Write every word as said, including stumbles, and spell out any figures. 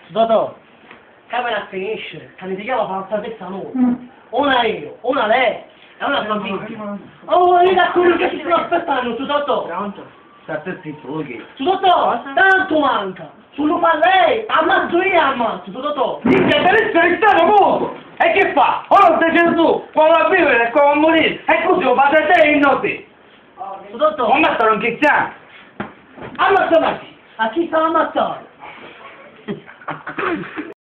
Dottor, capita a finisce, che ne chiama falsatezza noi. Una io, una lei, e una famiglia. Oh, io da quello che ci sto aspettando, su Dottor. Pronto? State zitto, ok. Su Dottor, tanto manca. Sullo fa lei, ammazzo io, ammazzo, su Dottor. Dice, adesso è stato poco! E che fa? O non stai dicendo tu, quando va a vivere e quando va a morire, e così lo fate te e non te. Su Dottor, Non mettono in chicchiano. ammazzo me. A chi sta ammazzando?